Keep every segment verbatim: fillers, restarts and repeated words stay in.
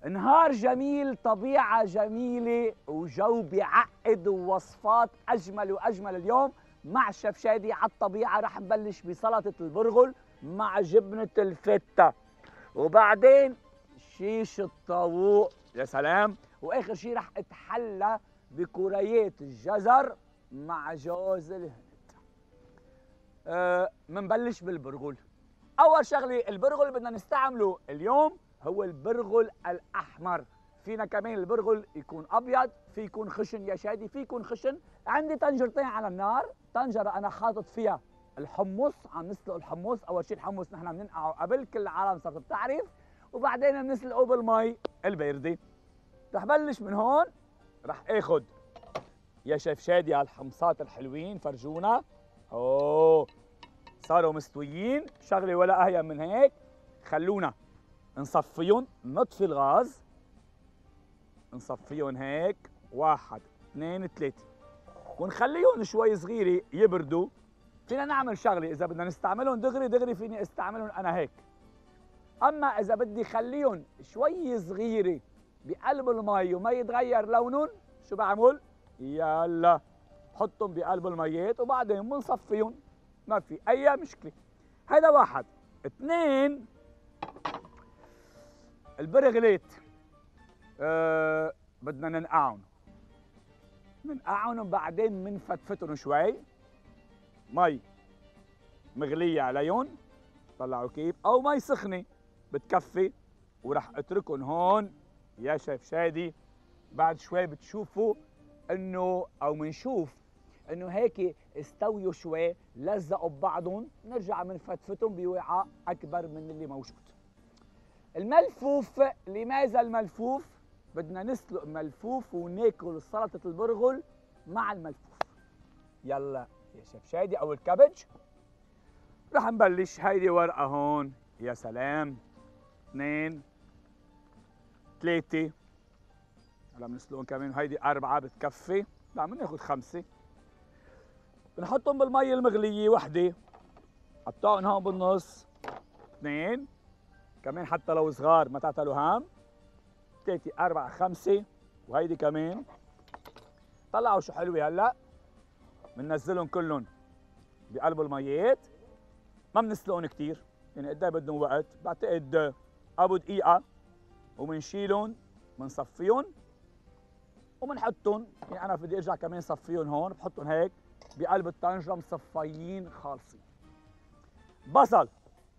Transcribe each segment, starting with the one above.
نهار جميل، طبيعة جميلة، وجو بيعقد، ووصفات أجمل وأجمل. اليوم مع الشيف شادي على الطبيعة رح نبلش بسلطة البرغل مع جبنة الفتة، وبعدين شيش الطاووق، يا سلام، وآخر شي رح اتحلى بكوريات الجزر مع جوز الهند. أه منبلش بالبرغل. أول شغلة البرغل بدنا نستعمله اليوم هو البرغل الأحمر. فينا كمان البرغل يكون أبيض، في يكون خشن يا شادي، في يكون خشن. عندي طنجرتين على النار، طنجرة أنا حاطط فيها الحمص، عم نسلق الحمص. أول شيء الحمص نحن بننقعه قبل، كل العالم صارت بتعرف، وبعدين بنسلقه بالمي الباردة. رح بلش من هون، رح آخد يا شيف شادي هالحمصات الحلوين، فرجونا. أوه صاروا مستويين، شغلة ولا أهين من هيك. خلونا نصفيهم، نطفي الغاز، نصفيهم هيك، واحد اثنين ثلاثة، ونخليهم شوي صغيرة يبردوا. فينا نعمل شغلة، إذا بدنا نستعملهم دغري دغري فيني استعملهم أنا هيك، أما إذا بدي خليهم شوي صغيرة بقلب المي وما يتغير لونهم، شو بعمل؟ يلا بحطهم بقلب الميات وبعدين بنصفيهم، ما في أي مشكلة. هيدا واحد. اثنين، البرغلات أه بدنا ننقعهم، ننقعهم وبعدين بنفتفتهم شوي، مي مغلية عليهم، طلعوا كيف، أو مي سخنة بتكفي، ورح اتركهم هون يا شيف شادي. بعد شوي بتشوفوا انه او منشوف انه هيك استويوا شوي، لزقوا ببعضهم، نرجع بنفتفتهم بوعاء اكبر من اللي موجود. الملفوف، لماذا الملفوف؟ بدنا نسلق ملفوف وناكل سلطة البرغل مع الملفوف. يلا يا شيف شادي، او الكابج. رح نبلش. هيدي ورقة هون، يا سلام، اثنين ثلاثة، هلا بنسلقهم كمان. هيدي أربعة بتكفي، لا بناخذ خمسة. بنحطهم بالمي المغلية، وحدة، قطعهم هون بالنص، اثنين كمان حتى لو صغار ما تعتلوا هام، ثلاثة أربعة خمسة، وهيدي كمان. طلعوا شو حلوة. هلا بننزلهم كلهم بقلب الميات، ما بنسلقهم كثير، يعني قد ايه بدهم وقت؟ بعتقد ابو دقيقة، وبنشيلهم بنصفيهم وبنحطهم. يعني انا بدي ارجع كمان صفيهم هون، بحطهم هيك بقلب الطنجرة مصفيين خالصين. بصل،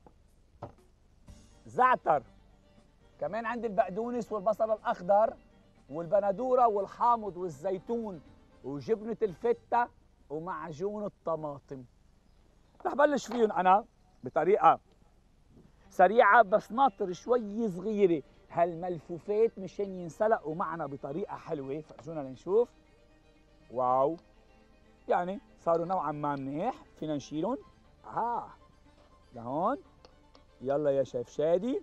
زعتر، كمان عندي البقدونس والبصل الاخضر والبندوره والحامض والزيتون وجبنه الفته ومعجون الطماطم. رح بلش فيهم انا بطريقه سريعه، بس ناطر شوي صغيره هالملفوفات مشان ينسلقوا معنا بطريقه حلوه. فرجونا لنشوف. واو، يعني صاروا نوعا ما منيح، فينا نشيلهم. اه لهون. يلا يا شيف شادي،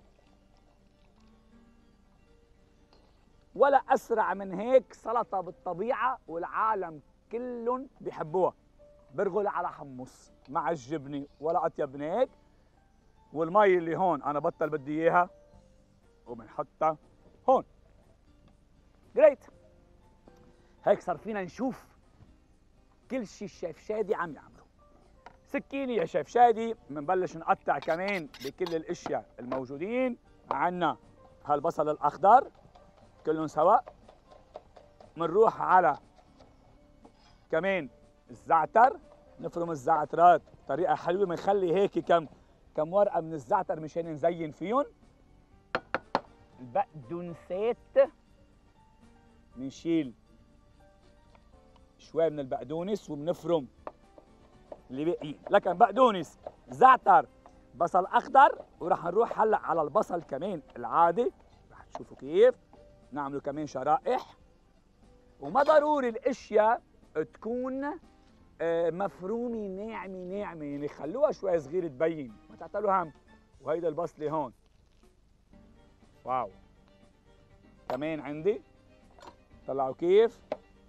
ولا أسرع من هيك سلطة بالطبيعة والعالم كلهم بيحبوها. برغل على حمص مع الجبنة، ولا أطيب من هيك. والمي اللي هون أنا بطل بدي إياها، وبنحطها هون. جريت. هيك صار فينا نشوف كل شيء الشيف شادي عم يعمله. سكينة يا شيف شادي، بنبلش نقطع كمان بكل الأشياء الموجودين. عنا هالبصل الأخضر كلهم سوا، بنروح على كمان الزعتر، نفرم الزعترات بطريقه حلوه، بنخلي هيك كم كم ورقه من الزعتر مشان نزين فيهم. البقدونسات، بنشيل شوي من البقدونس وبنفرم اللي باقي، لكن بقدونس، زعتر، بصل اخضر. وراح نروح هلا على البصل كمان العادي، رح تشوفوا كيف نعمله كمان شرائح. وما ضروري الاشياء تكون مفرومه ناعمه ناعمه، يعني خلوها شوي صغيره تبين، ما تعتلوا هم. وهيدا البصله هون، واو، كمان عندي. طلعوا كيف،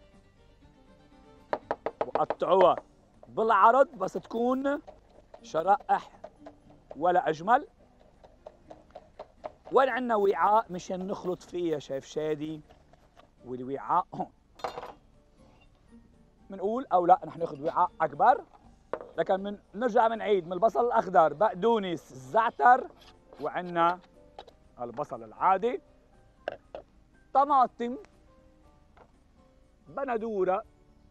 وقطعوها بالعرض بس تكون شرائح ولا اجمل. وين عندنا وعاء مشان نخلط فيه يا شيف شادي؟ والوعاء هون. بنقول او لا نحن ناخذ وعاء اكبر، لكن من نرجع بنعيد من البصل الاخضر، بقدونس، زعتر، وعندنا البصل العادي، طماطم، بندوره،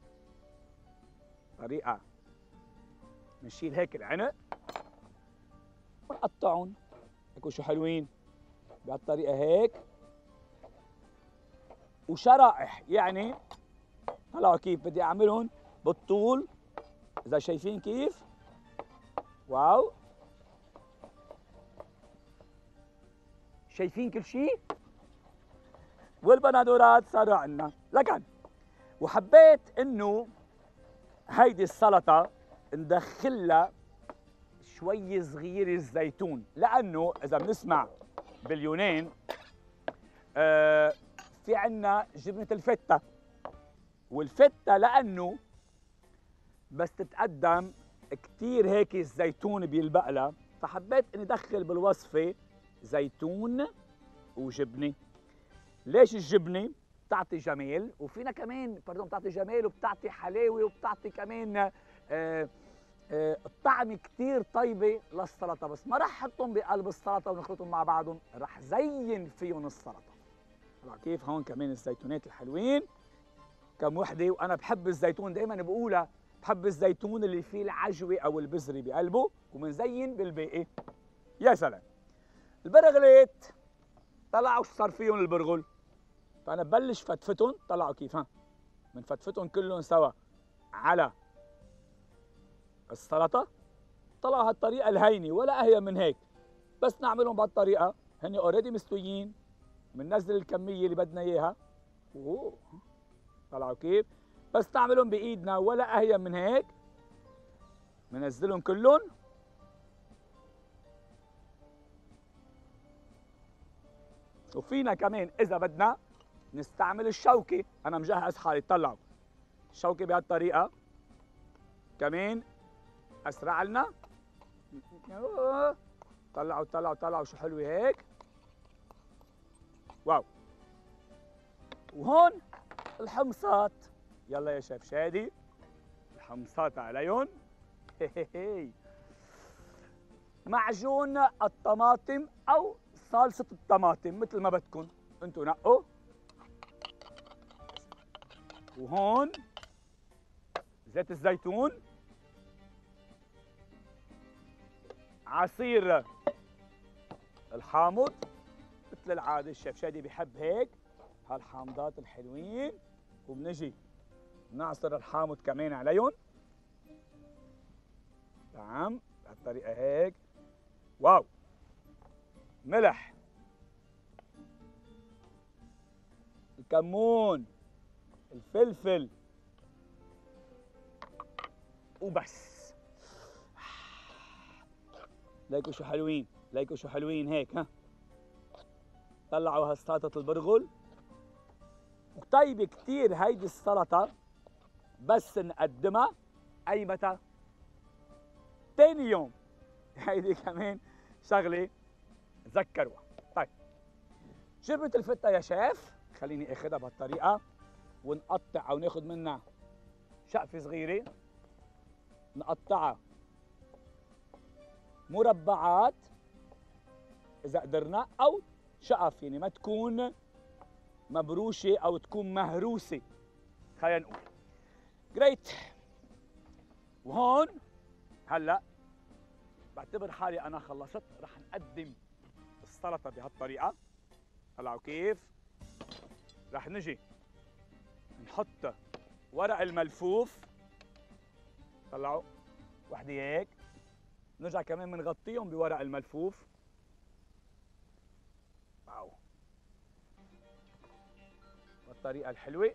طريقه بنشيل هيك العنق ونقطعهم هيك شو حلوين بهالطريقه هيك، وشرائح. يعني طلعوا كيف بدي اعملهم بالطول، اذا شايفين كيف. واو، شايفين كل شيء. والبندورات صاروا عندنا. لكن وحبيت انه هيدي السلطه ندخلها شوي صغيره الزيتون، لانه اذا بنسمع باليونان آه في عندنا جبنه الفته، والفته لانه بس تتقدم كثير هيك الزيتون بيلبق لها، فحبيت اني ادخل بالوصفه زيتون وجبنه. ليش الجبنه؟ بتعطي جمال، وفينا كمان باردون بتعطي جمال وبتعطي حلاوه وبتعطي كمان آه آه طعم كثير طيبه للسلطه. بس ما رح احطهم بقلب السلطه ونخلطهم مع بعضهم، رح زين فيهم السلطه. طلع كيف هون كمان الزيتونات الحلوين كم وحده. وانا بحب الزيتون دائما بقولها، بحب الزيتون اللي فيه العجوه او البذره بقلبه، ومنزين بالباقي. يا سلام. البرغلات طلعوا شو صار فيهم البرغل، فانا ببلش فتفتهم. طلعوا كيف ها، بنفتفتهم كلهم سوا على السلطه. طلعوا هالطريقه الهينه ولا اهين من هيك، بس نعملهم بهالطريقه. هن اوريدي مستويين، بننزل الكميه اللي بدنا اياها. اوه طلعوا كيف، بس نعملهم بايدنا ولا اهين من هيك. بنزلهم كلهم وفينا كمان اذا بدنا نستعمل الشوكه. انا مجهز حالي. طلعوا الشوكه بهالطريقه كمان اسرع لنا. طلعوا طلعوا طلعوا شو حلوه هيك. واو. وهون الحمصات. يلا يا شيف شادي، الحمصات عليهم. معجون الطماطم او صلصه الطماطم مثل ما بدكم انتم، نقوا. وهون زيت الزيتون، عصير الحامض مثل العاده. الشيف شادي بيحب هيك هالحامضات الحلوين، وبنجي نعصر الحامض كمان عليهم. تمام بهالطريقه هيك. واو. ملح، الكمون، الفلفل، وبس. ليكوا شو حلوين، ليكوا شو حلوين هيك. ها طلعوا هالسلطة البرغل. وطيبة كتير هيدي السلطة، بس نقدمها أي متى؟ تاني يوم. هيدي كمان شغلة تذكروها. طيب جبنة الفتة يا شيف، خليني اخذها بهالطريقة ونقطع او ناخذ منها شقفة صغيرة، نقطعها مربعات إذا قدرنا، أو شقف يعني ما تكون مبروشة أو تكون مهروسة خلينا نقول. جريت. وهون هلا بعتبر حالي أنا خلصت. رح نقدم السلطة بهالطريقة. طلعوا كيف. رح نجي نحط ورق الملفوف. طلعوا وحدة هيك. نرجع كمان بنغطيهم بورق الملفوف. واو بالطريقة الحلوة.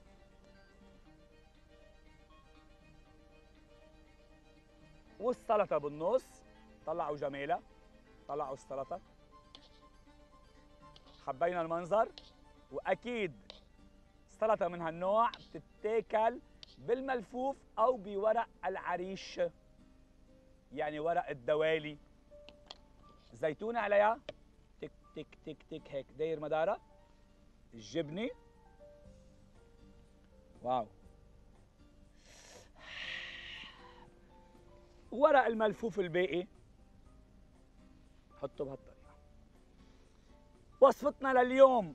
والسلطة بالنص. طلعوا جمالها، طلعوا السلطة. حبينا المنظر. وأكيد سلطة من هالنوع بتتاكل بالملفوف أو بورق العريش، يعني ورق الدوالي. زيتون عليها تك تك تك هيك داير مدارة. الجبنة واو. ورق الملفوف الباقي حطه بهالطريقة. وصفتنا لليوم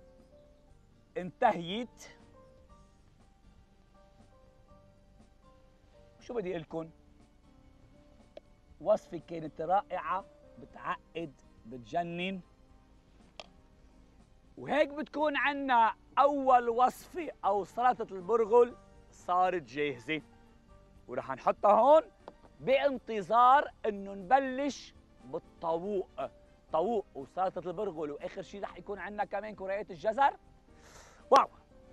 انتهيت. شو بدي لكم؟ وصفة كانت رائعة، بتعقد، بتجنن. وهيك بتكون عنا أول وصفة أو سلطة البرغل صارت جاهزة، ورح نحطها هون بانتظار إنه نبلش بالطاووق. طاووق وسلطة البرغل، وآخر شيء رح يكون عنا كمان كريات الجزر. واو.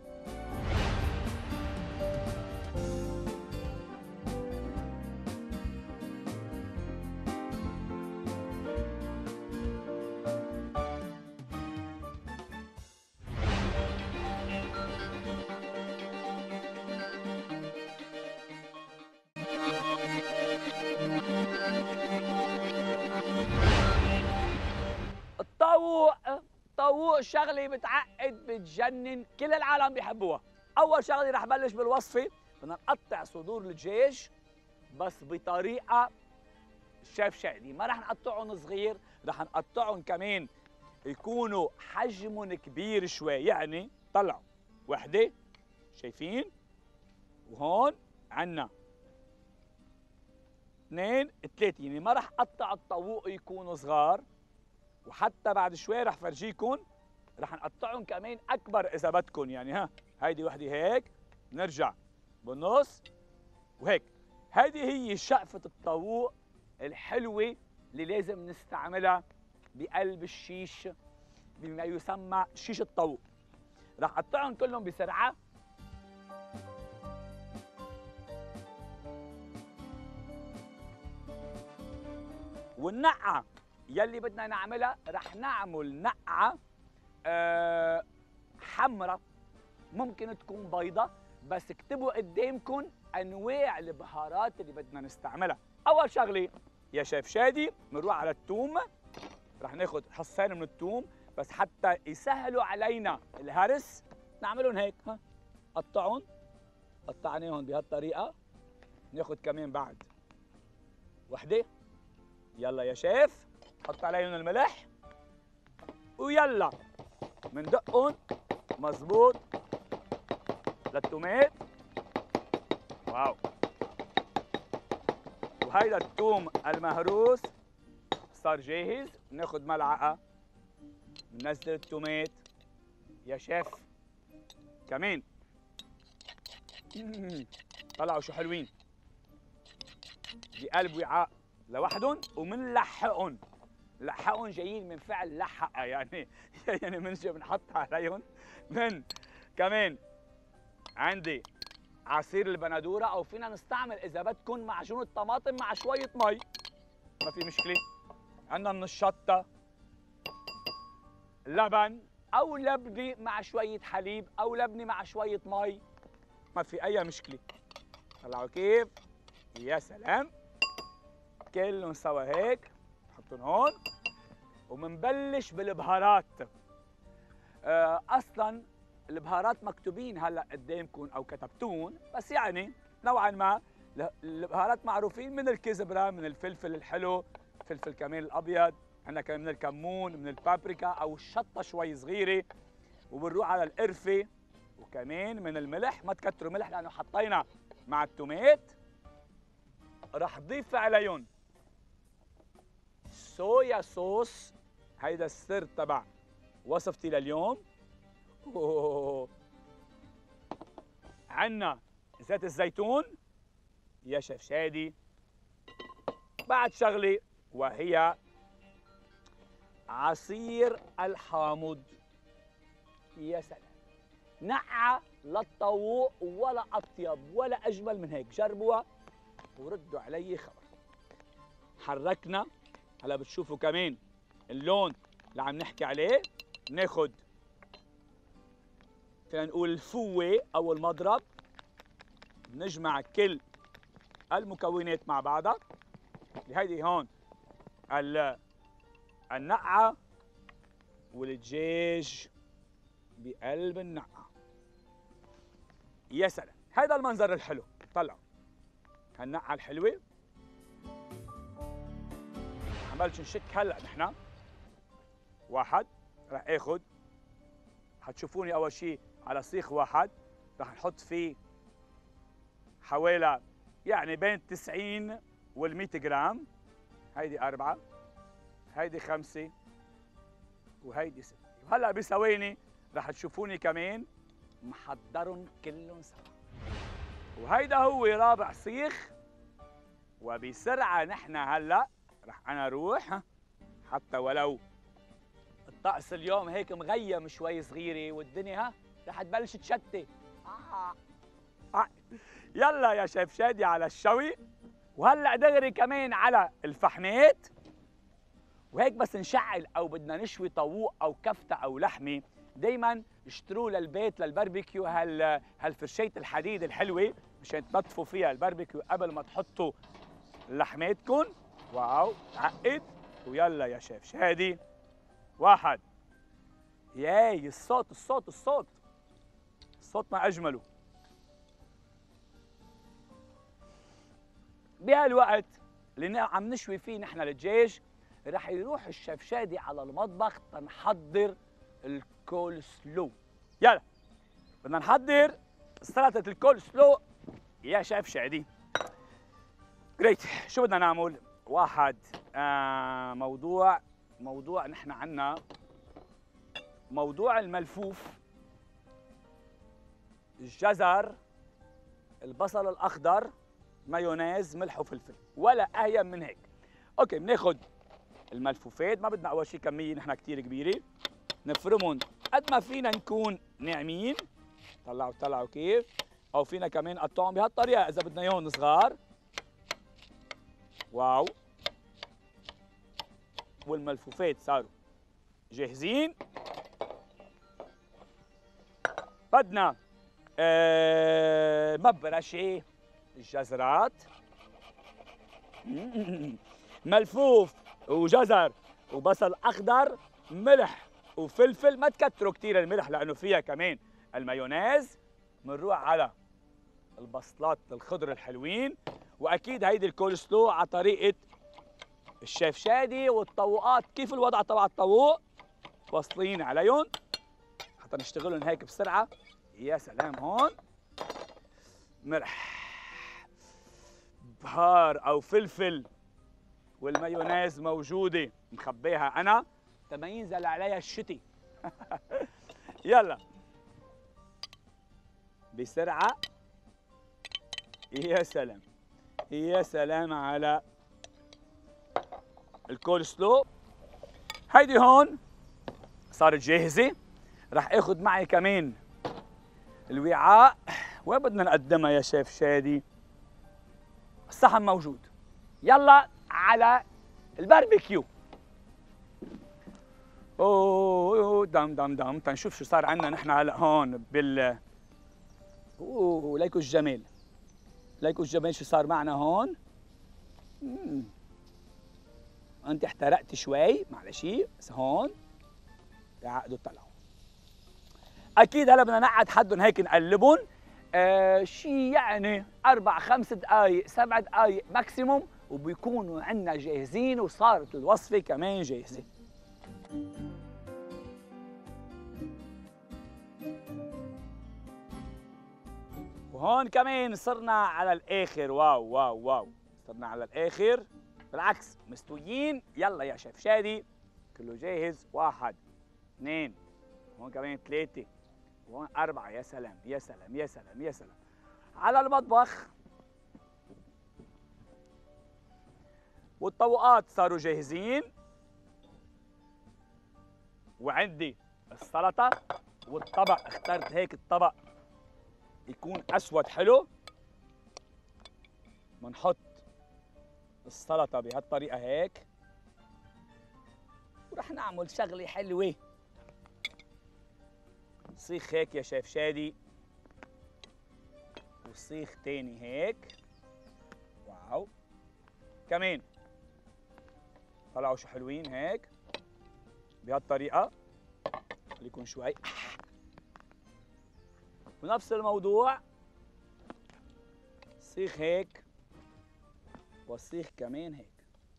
الطاووق طاووق شغله بتعقد بتجنن، كل العالم بيحبوها. اول شغله رح بلش بالوصفه، بدنا نقطع صدور الدجاج بس بطريقه الشيف شادي. ما رح نقطعهم صغير، رح نقطعهم كمان يكونوا حجمهم كبير شوي. يعني طلعوا وحده، شايفين؟ وهون عنا اثنين ثلاثه. يعني ما رح اقطع الطاووق يكونوا صغار، وحتى بعد شوي رح فرجيكم رح نقطعهم كمان اكبر اذا بدكم. يعني ها هيدي وحده هيك، نرجع بالنص وهيك. هيدي هي شقفة الطاووق الحلوة اللي لازم نستعملها بقلب الشيش بما يسمى شيش الطاووق. رح اقطعهم كلهم بسرعة. والنقعة يلي بدنا نعملها رح نعمل نقعة أه حمراء، ممكن تكون بيضة، بس اكتبوا قدامكم انواع البهارات اللي بدنا نستعملها. اول شغله يا شيف شادي بنروح على الثوم. رح ناخذ حصين من الثوم بس حتى يسهلوا علينا الهرس نعملهم هيك. ها قطعهم، قطعناهم بهالطريقه. ناخذ كمان بعد وحده. يلا يا شيف حط عليهم الملح ويلا مندقهم مظبوط للتومات. واو. وهيدا الثوم المهروس صار جاهز. بناخذ ملعقه، بننزل التومات يا شيف كمان. طلعوا شو حلوين بقلب وعاء لوحدهم، ومنلحقهم. لحقهم جايين من فعل لحقه، يعني يعني بنجي بنحط عليهم. من كمان عندي عصير البندوره، او فينا نستعمل اذا بدكم معجون الطماطم مع شويه مي، ما في مشكله. عندنا من الشطه، لبن او لبنه مع شويه حليب، او لبنه مع شويه مي، ما في اي مشكله. طلعوا كيف؟ يا سلام. كلهم سوا هيك نحطهم هون ومنبلش بالبهارات. أه اصلا البهارات مكتوبين هلا قدامكم او كتبتون، بس يعني نوعا ما البهارات معروفين، من الكزبره، من الفلفل الحلو، فلفل كمان الابيض، عندنا كمان من الكمون، من البابريكا او الشطه شوي صغيره، وبنروح على القرفه، وكمان من الملح. ما تكتروا ملح لانه حطينا مع التومات. رح ضيف عليهم صويا صوص، هيدا السر تبع وصفتي لليوم. أوه. عنا زيت الزيتون يا شيف شادي. بعد شغله وهي عصير الحامض. يا سلام، نقعة للطاووق ولا أطيب ولا أجمل من هيك. جربوها وردوا علي خبر. حركنا هلا بتشوفوا كمان اللون اللي عم نحكي عليه. ناخد فينا نقول الفوة أو المضرب، نجمع كل المكونات مع بعضها. هيدي هون النقعة والدجاج بقلب النقعة. يا سلام، هذا المنظر الحلو. طلعوا هالنقعة الحلوة. عملت نشك هلا نحن. واحد رح اخذ، حتشوفوني اول شيء على سيخ واحد رح نحط فيه حوالي يعني بين تسعين وال مئة جرام. هيدي أربعة، هيدي خمسة، وهيدي ستة. وهلا بثواني رح تشوفوني كمان محضرهم كلهم سوا. وهيدا هو رابع سيخ. وبسرعة نحن هلا رح أنا أروح، حتى ولو الطقس اليوم هيك مغيم شوي صغيرة والدنيا ها رح تبلش تشتي. آه. آه. يلا يا شيف شادي على الشوي. وهلا دغري كمان على الفحمات. وهيك بس نشعل او بدنا نشوي طاووق او كفته او لحمه، دائما اشتروا للبيت للباربيكيو هال هالفرشيه الحديد الحلوه مشان تنظفوا فيها الباربيكيو قبل ما تحطوا لحماتكم. واو تعقد. ويلا يا شيف شادي. واحد. ياي الصوت الصوت الصوت الصوت ما اجمله. بهالوقت اللي عم نشوي فيه نحن الدجاج رح يروح الشيف شادي على المطبخ تنحضر الكول سلو. يلا بدنا نحضر سلطة الكول سلو يا شيف شادي. جريت. شو بدنا نعمل؟ واحد آه موضوع موضوع نحن عنا موضوع الملفوف، الجزر، البصل الأخضر، مايونيز، ملح وفلفل، ولا أهين من هيك. أوكي بناخد الملفوفات، ما بدنا أول شيء كمية نحن كتير كبيرة، نفرمهم قد ما فينا نكون ناعمين. طلعوا طلعوا كيف؟ أو فينا كمان نقطعهم بهالطريقة إذا بدنا إياهم صغار. واو. والملفوفات صاروا جاهزين. بدنا آه مبرشة الجزرات. ملفوف وجزر وبصل اخضر، ملح وفلفل، ما تكتروا كثير الملح لانه فيها كمان المايونيز. بنروح على البصلات الخضر الحلوين، واكيد هيدي الكول سلو على طريقه الشيف شادي. والطوقات كيف الوضع تبع الطوق؟ واصلين عليهم حتى نشتغلهم هيك بسرعه. يا سلام. هون ملح، بهار او فلفل، والمايونيز موجوده مخبيها انا تما ينزل عليها الشتي. يلا بسرعه. يا سلام يا سلام على الكول سلو. هيدي هون صارت جاهزه. رح اخذ معي كمان الوعاء. وين بدنا نقدمها يا شيف شادي؟ الصحن موجود. يلا على الباربيكيو. اوه دم دم دم. تنشوف شو صار عندنا نحن هلا هون بال اوه ليكوا الجمال، ليكوا الجمال شو صار معنا هون. مم. انت احترقت شوي معلش، بس هون تعقدوا طلعوا. اكيد هلا بدنا نقعد حدهم هيك نقلبهم آه شي يعني اربع خمس دقائق سبع دقائق ماكسيموم، وبيكونوا عندنا جاهزين وصارت الوصفه كمان جاهزه. وهون كمان صرنا على الاخر. واو واو واو صرنا على الاخر بالعكس مستويين. يلا يا شيف شادي كله جاهز. واحد اثنين، هون كمان ثلاثة، وهون أربعة. يا سلام يا سلام يا سلام يا سلام على المطبخ. والطوقات صاروا جاهزين، وعندي السلطة والطبق. اخترت هيك الطبق يكون أسود حلو. بنحط السلطة بهالطريقة هيك، ورح نعمل شغلة حلوة. صيخ هيك يا شيف شادي، وصيخ تاني هيك. واو كمان طلعوا شو حلوين هيك بهالطريقة. يكون شوي. ونفس الموضوع سيخ هيك والسيخ كمان هيك.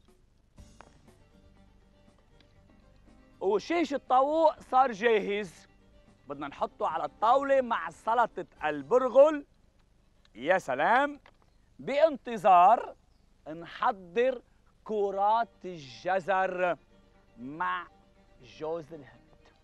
وشيش الطاووق صار جاهز، بدنا نحطه على الطاولة مع سلطة البرغل. يا سلام، بانتظار نحضر كرات الجزر مع جوز الهند.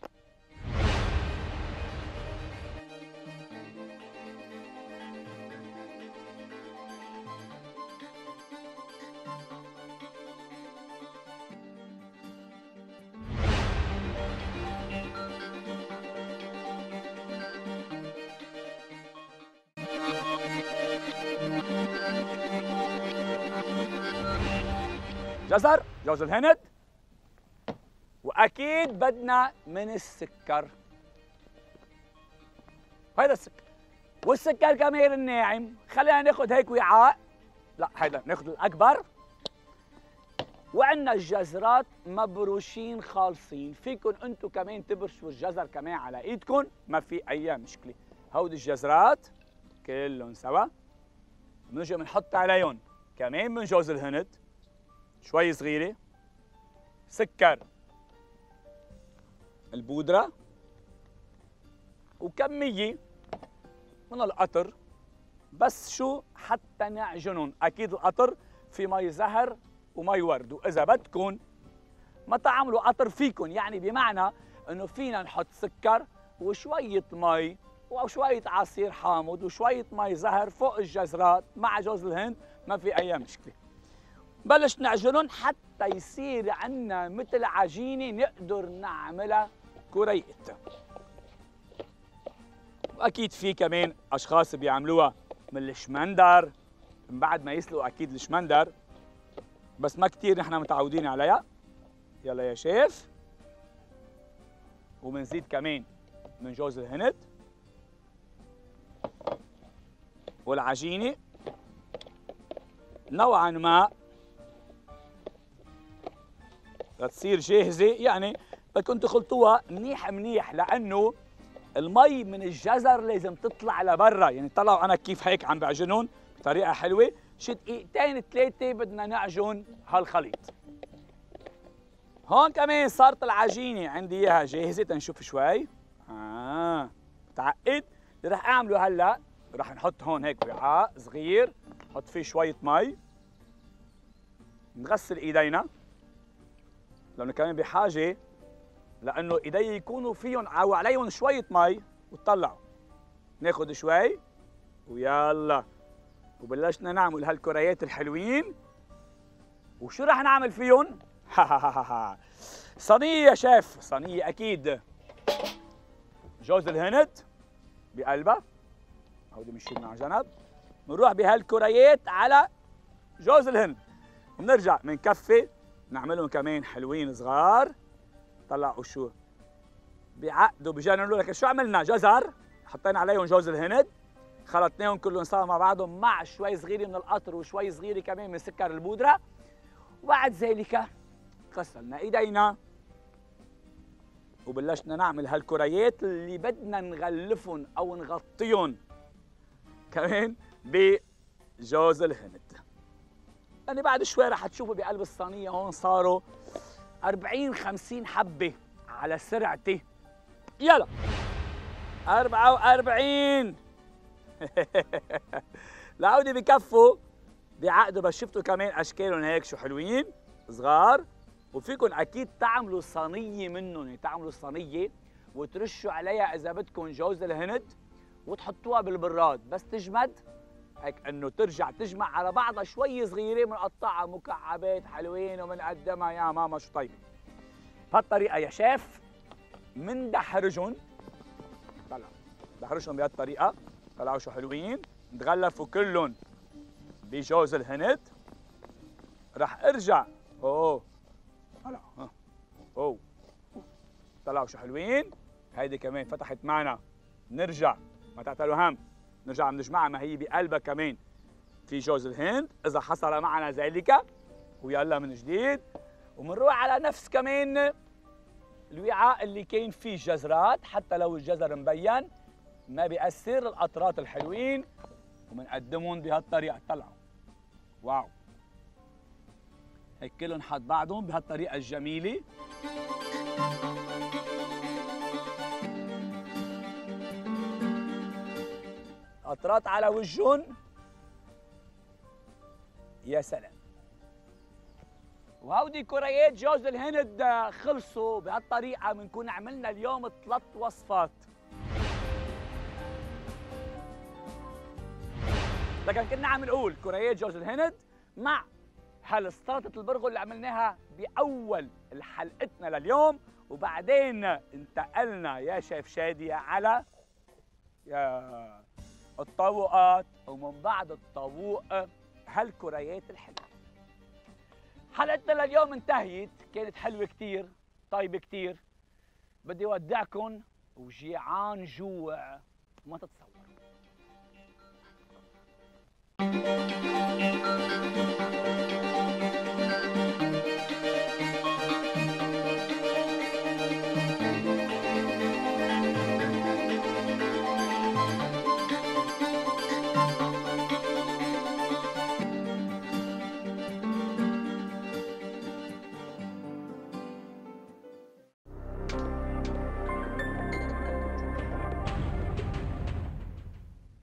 جزر، جوز الهند، واكيد بدنا من السكر. هيدا السكر والسكر كمان الناعم. خلينا ناخذ هيك وعاء، لا هيدا ناخذ الاكبر. وعندنا الجزرات مبروشين خالصين، فيكم انتم كمان تبرشوا الجزر كمان على ايدكم، ما في اي مشكله. هودي الجزرات كلهم سوا، بنجي بنحط عليهم كمان من جوز الهند شوي صغيره، سكر البودره، وكميه من القطر. بس شو حتى نعجنهم. اكيد القطر في مي زهر ومي ورد، واذا بدكم ما تعملوا قطر فيكم، يعني بمعنى انه فينا نحط سكر وشويه مي وشويه عصير حامض وشويه مي زهر فوق الجزرات مع جوز الهند، ما في اي مشكله. بلش نعجنهم حتى يصير عندنا مثل عجينه نقدر نعملها كريات. واكيد في كمان اشخاص بيعملوها من الشمندر من بعد ما يسلقوا، اكيد الشمندر، بس ما كثير نحن متعودين عليها. يلا يا شيف. وبنزيد كمان من جوز الهند والعجينه نوعا ما لتصير جاهزه. يعني بدكم تخلطوها منيح منيح، لانه المي من الجزر لازم تطلع لبرا. يعني طلعوا انا كيف هيك عم بعجنهم بطريقه حلوه. شي دقيقتين ثلاثه بدنا نعجن هالخليط. هون كمان صارت العجينه عندي اياها جاهزه. تنشوف شوي. اه بتعقد. اللي رح اعمله هلا رح نحط هون هيك وعاء صغير، نحط فيه شويه مي، نغسل ايدينا لانه كمان بحاجه، لانه ايدي يكونوا فيهم او عليهم شويه مي. وتطلعوا ناخذ شوي ويلا. وبلشنا نعمل هالكريات الحلوين. وشو رح نعمل فيهم؟ صينيه يا شيف، صينيه اكيد. جوز الهند بقلبها، هودي بنشيلهم على جنب. بنروح بهالكريات على جوز الهند، وبنرجع بنكفي نعملهم كمان حلوين صغار. طلعوا شو بيعقدوا بجننوا. لك شو عملنا؟ جزر حطينا عليهم جوز الهند، خلطناهم كلهم سوا مع بعضهم مع شوي صغيره من القطر وشوي صغيره كمان من سكر البودره. وبعد ذلك غسلنا ايدينا وبلشنا نعمل هالكريات اللي بدنا نغلفهم او نغطيهم كمان بجوز الهند. يعني بعد شوي رح تشوفوا بقلب الصينيه هون صاروا أربعين خمسين حبه على سرعتي. يلا أربعة وأربعين. العودة بكفوا بيعقدوا. بس شفتوا كمان اشكالهم هيك شو حلوين صغار. وفيكم اكيد تعملوا صينيه منهم، يعني تعملوا صينيه وترشوا عليها اذا بدكم جوز الهند وتحطوها بالبراد. بس تجمد هيك انه ترجع تجمع على بعضها شوي صغيره، بنقطعها مكعبات حلوين وبنقدمها يا ماما شو طيب. بهالطريقه يا شيف مندحرجهم. طلع دحرجهم بهالطريقه، طلعوا شو حلوين. تغلفوا كلهم بجوز الهند. رح ارجع اوه طلع ها اوه طلعوا شو حلوين. هيدي كمان فتحت معنا. نرجع ما تعتلوا هم، نرجع بنجمعها ما هي بقلبها كمان في جوز الهند اذا حصل معنا ذلك. ويلا من جديد. وبنروح على نفس كمان الوعاء اللي كاين فيه جزرات، حتى لو الجزر مبين ما بيأثر، القطرات الحلوين وبنقدمهم بهالطريقه. طلعوا واو، هيك كلهم حط بعضهم بهالطريقه الجميله. قطرات على وجهن، يا سلام. وهودي كريات جوز الهند خلصوا. بهالطريقه بنكون عملنا اليوم ثلاث وصفات. لكن كنا عم نقول كريات جوز الهند مع هالسلطه البرغل اللي عملناها باول حلقتنا لليوم، وبعدين انتقلنا يا شيف شادي على يا الطاووقات، ومن بعد الطاووق هالكريات الحلوه. حلقتنا لليوم انتهت، كانت حلوه كتير، طيبه كتير. بدي اودعكم وجيعان جوع ما تتصوروا.